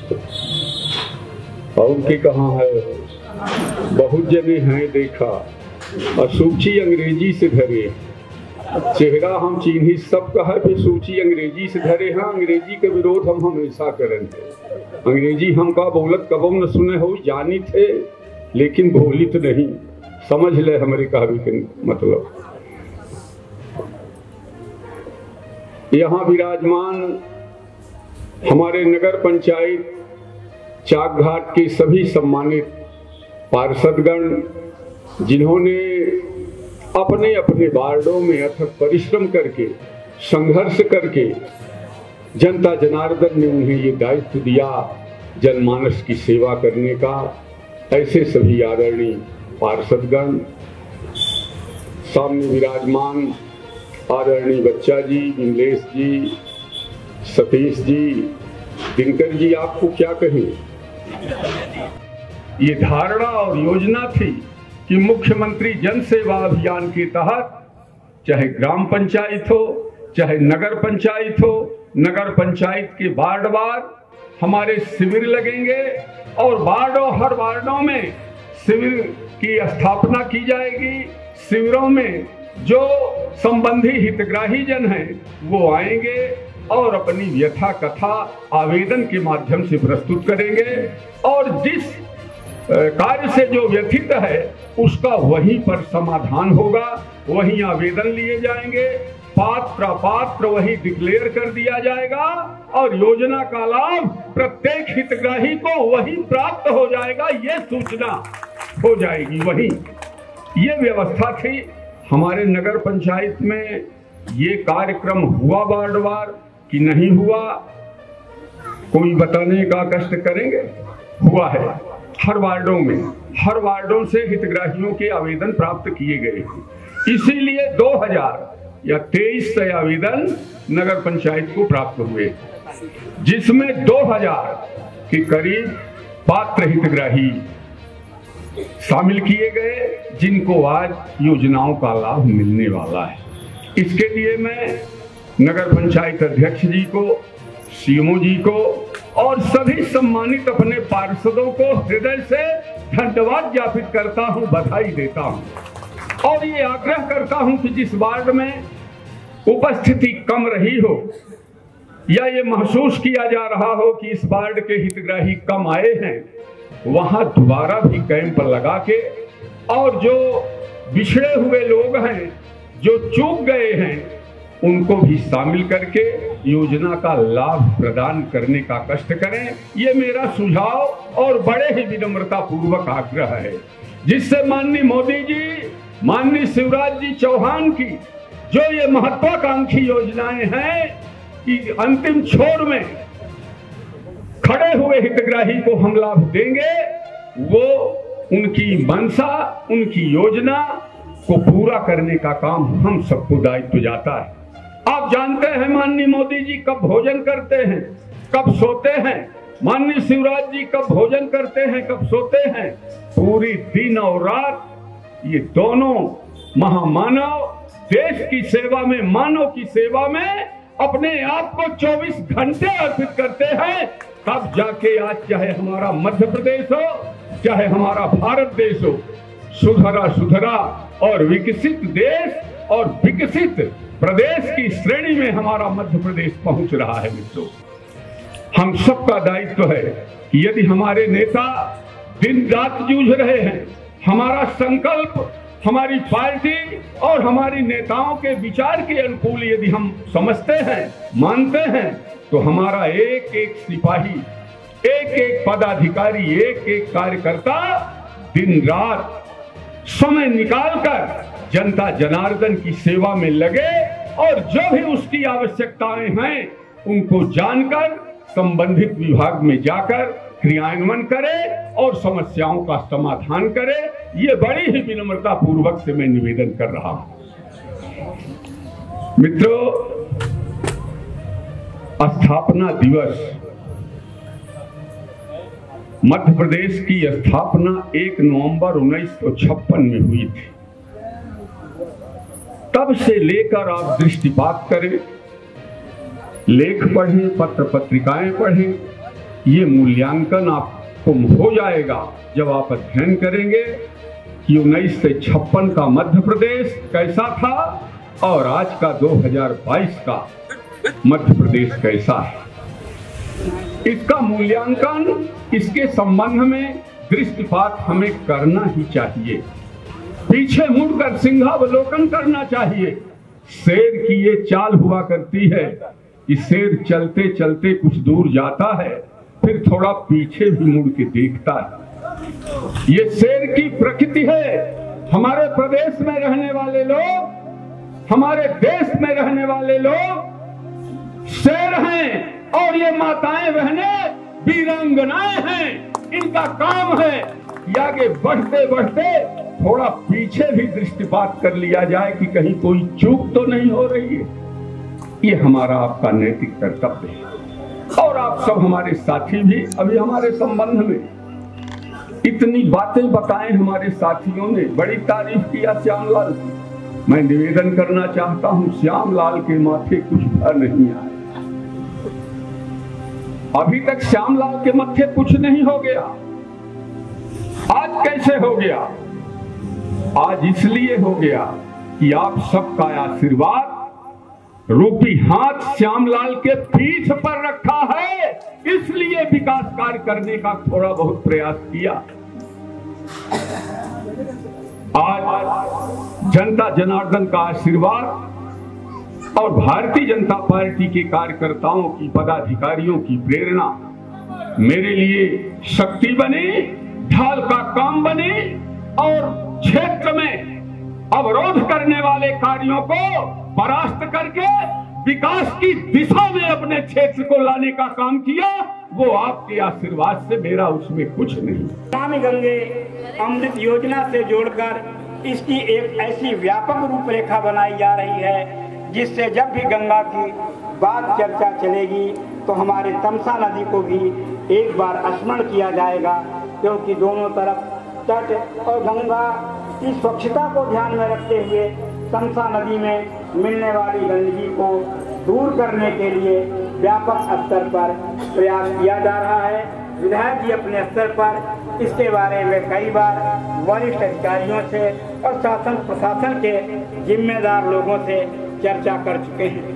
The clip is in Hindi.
और के कहाँ है, बहुत जने हैं देखा, और सूची अंग्रेजी से धरे, चेहरा हम चिन्ही सब कहा पे सूची अंग्रेजी से धरे हैं। अंग्रेजी के विरोध हम हमेशा करेंगे। अंग्रेजी हम का बोलत कबो न सुने हो, जानी थे लेकिन बोलित नहीं। समझ ले हमारे कहवी के मतलब। यहाँ विराजमान हमारे नगर पंचायत चाक घाट के सभी सम्मानित पार्षदगण, जिन्होंने अपने अपने वार्डों में अथक परिश्रम करके, संघर्ष करके जनता जनार्दन ने उन्हें ये दायित्व दिया जनमानस की सेवा करने का। ऐसे सभी आदरणीय पार्षदगण, सामने विराजमान आदरणीय बच्चा जी, विमलेश जी, सतीश जी, दिनकर जी, आपको क्या कहें। ये धारणा और योजना थी कि मुख्यमंत्री जन सेवा अभियान के तहत चाहे ग्राम पंचायत हो, चाहे नगर पंचायत हो, नगर पंचायत के वार्डवार हमारे शिविर लगेंगे और हर वार्डों में शिविर की स्थापना की जाएगी। शिविरों में जो संबंधी हितग्राही जन हैं वो आएंगे और अपनी व्यथा कथा आवेदन के माध्यम से प्रस्तुत करेंगे और जिस कार्य से जो व्यथित है उसका वहीं पर समाधान होगा, वहीं आवेदन लिए जाएंगे, पात्र अपात्र वहीं डिक्लेयर कर दिया जाएगा और योजना का लाभ प्रत्येक हितग्राही को वहीं प्राप्त हो जाएगा। ये सूचना हो जाएगी वहीं। ये व्यवस्था थी हमारे नगर पंचायत में। ये कार्यक्रम हुआ वार्डवार कि नहीं हुआ, कोई बताने का कष्ट करेंगे। हुआ है हर वार्डों से हितग्राहियों के आवेदन प्राप्त किए गए हैं। इसीलिए 2023 से आवेदन नगर पंचायत को प्राप्त हुए, जिसमें 2000 के करीब पात्र हितग्राही शामिल किए गए, जिनको आज योजनाओं का लाभ मिलने वाला है। इसके लिए मैं नगर पंचायत अध्यक्ष जी को, सीएमओ जी को और सभी सम्मानित अपने पार्षदों को हृदय से धन्यवाद ज्ञापित करता हूं, बधाई देता हूं और ये आग्रह करता हूं कि जिस वार्ड में उपस्थिति कम रही हो या ये महसूस किया जा रहा हो कि इस वार्ड के हितग्राही कम आए हैं, वहां दोबारा भी कैंप लगा के और जो बिछड़े हुए लोग हैं, जो चूक गए हैं, उनको भी शामिल करके योजना का लाभ प्रदान करने का कष्ट करें। ये मेरा सुझाव और बड़े ही विनम्रता पूर्वक आग्रह है, जिससे माननीय मोदी जी, माननीय शिवराज जी चौहान की जो ये महत्वाकांक्षी योजनाएं हैं कि अंतिम छोर में खड़े हुए हितग्राही को हम लाभ देंगे, वो उनकी मंशा, उनकी योजना को पूरा करने का काम हम सबको दायित्व जाता है। आप जानते हैं माननीय मोदी जी कब भोजन करते हैं, कब सोते हैं, माननीय शिवराज जी कब भोजन करते हैं, कब सोते हैं। पूरी दिन और रात ये दोनों महामानव देश की सेवा में, मानव की सेवा में अपने आप को 24 घंटे अर्पित करते हैं। तब जाके आज चाहे हमारा मध्य प्रदेश हो, चाहे हमारा भारत देश हो, सुधरा और विकसित देश और विकसित प्रदेश की श्रेणी में हमारा मध्य प्रदेश पहुंच रहा है। मित्रों, हम सबका दायित्व है कि यदि हमारे नेता दिन रात जूझ रहे हैं, हमारा संकल्प हमारी पार्टी और हमारी नेताओं के विचार के अनुकूल यदि हम समझते हैं, मानते हैं, तो हमारा एक एक सिपाही, एक एक पदाधिकारी, एक एक कार्यकर्ता दिन रात समय निकालकर जनता जनार्दन की सेवा में लगे और जो भी उसकी आवश्यकताएं हैं उनको जानकर संबंधित विभाग में जाकर क्रियान्वयन करे और समस्याओं का समाधान करे। ये बड़ी ही विनम्रता पूर्वक से मैं निवेदन कर रहा हूं। मित्रों, स्थापना दिवस, मध्य प्रदेश की स्थापना 1 नवंबर 1956 में हुई थी। तब से लेकर आप दृष्टिपात करें, लेख पढ़ें, पत्र पत्रिकाएं पढ़ें, ये मूल्यांकन आपको हो जाएगा जब आप अध्ययन करेंगे कि 1956 का मध्य प्रदेश कैसा था और आज का 2022 का मध्य प्रदेश कैसा है। इसका मूल्यांकन, इसके संबंध में दृष्टिपात हमें करना ही चाहिए। पीछे मुड़कर सिंहावलोकन करना चाहिए। शेर की ये चाल हुआ करती है कि शेर चलते चलते कुछ दूर जाता है, फिर थोड़ा पीछे भी मुड़ के देखता है। ये शेर की प्रकृति है। हमारे प्रदेश में रहने वाले लोग, हमारे देश में रहने वाले लोग शेर हैं और ये माताएं बहनें वीरांगनाएं हैं। इनका काम है कि आगे बढ़ते बढ़ते थोड़ा पीछे भी दृष्टिपात कर लिया जाए कि कहीं कोई चूक तो नहीं हो रही है। ये हमारा आपका नैतिक कर्तव्य है। और आप सब हमारे साथी भी अभी हमारे संबंध में इतनी बातें बताएं। हमारे साथियों ने बड़ी तारीफ किया श्यामलाल की। मैं निवेदन करना चाहता हूं, श्यामलाल के माथे कुछ भर नहीं आया। अभी तक श्यामलाल के माथे कुछ नहीं हो गया। आज कैसे हो गया? आज इसलिए हो गया कि आप सबका आशीर्वाद रूपी हाथ श्यामलाल के पीठ पर रखा है, इसलिए विकास कार्य करने का थोड़ा बहुत प्रयास किया। आज जनता जनार्दन का आशीर्वाद और भारतीय जनता पार्टी के कार्यकर्ताओं की, पदाधिकारियों की प्रेरणा मेरे लिए शक्ति बनी, ढाल का काम बनी और क्षेत्र में अवरोध करने वाले कार्यों को परास्त करके विकास की दिशा में अपने क्षेत्र को लाने का काम किया। वो आपके आशीर्वाद से, मेरा उसमें कुछ नहीं। नमामि गंगे अमृत योजना से जोड़कर इसकी एक ऐसी व्यापक रूपरेखा बनाई जा रही है जिससे जब भी गंगा की बात चर्चा चलेगी तो हमारे तमसा नदी को भी एक बार स्मरण किया जाएगा, क्योंकि दोनों तरफ तट और गंगा की स्वच्छता को ध्यान में रखते हुए तमसा नदी में मिलने वाली गंदगी को दूर करने के लिए व्यापक स्तर पर प्रयास किया जा रहा है। विधायक जी अपने स्तर पर इसके बारे में कई बार वरिष्ठ अधिकारियों से और शासन प्रशासन के जिम्मेदार लोगों से चर्चा कर चुके हैं।